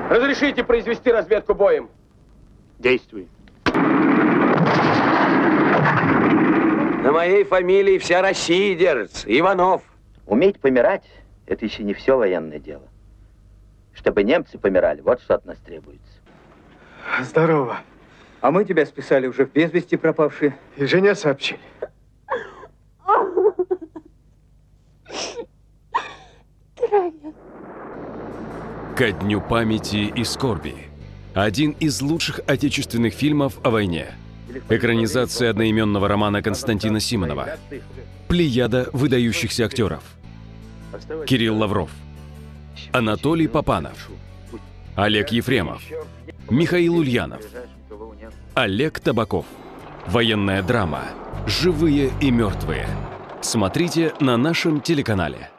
Разрешите произвести разведку боем? Действуй. На моей фамилии вся Россия держится. Иванов. Уметь помирать – это еще не все военное дело. Чтобы немцы помирали, вот что от нас требуется. Здорово. А мы тебя списали уже в без вести пропавшие. И жене сообщили. «Ко дню памяти и скорби» – один из лучших отечественных фильмов о войне. Экранизация одноименного романа Константина Симонова. Плеяда выдающихся актеров. Кирилл Лавров, Анатолий Попанов, Олег Ефремов, Михаил Ульянов, Олег Табаков. Военная драма «Живые и мертвые». Смотрите на нашем телеканале.